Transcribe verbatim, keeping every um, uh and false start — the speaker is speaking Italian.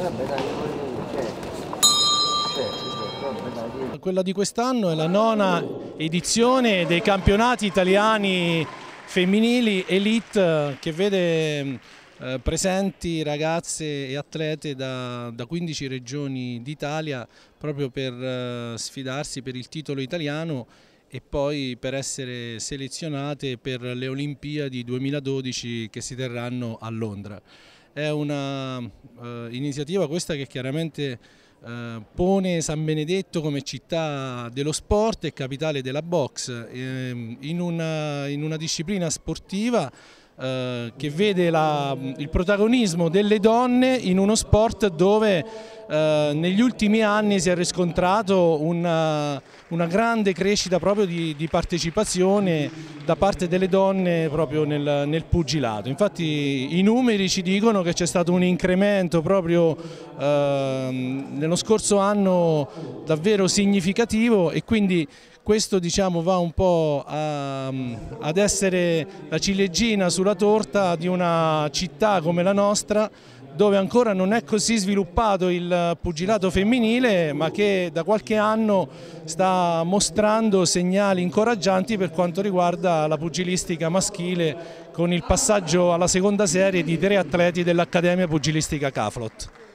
Quella di quest'anno è la nona edizione dei campionati italiani femminili Elite, che vede eh, presenti ragazze e atlete da, da quindici regioni d'Italia, proprio per eh, sfidarsi per il titolo italiano e poi per essere selezionate per le Olimpiadi duemiladodici che si terranno a Londra. È una eh, iniziativa questa che chiaramente eh, pone San Benedetto come città dello sport e capitale della box, eh, in, una, in una disciplina sportiva eh, che vede la, il protagonismo delle donne in uno sport dove eh, negli ultimi anni si è riscontrato una, una grande crescita proprio di, di partecipazione da parte delle donne proprio nel, nel pugilato. Infatti i numeri ci dicono che c'è stato un incremento proprio eh, nello scorso anno davvero significativo, e quindi questo, diciamo, va un po' a, ad essere la ciliegina sulla torta di una città come la nostra, dove ancora non è così sviluppato il pugilato femminile, ma che da qualche anno sta mostrando segnali incoraggianti per quanto riguarda la pugilistica maschile, con il passaggio alla seconda serie di tre atleti dell'Accademia Pugilistica Caflot.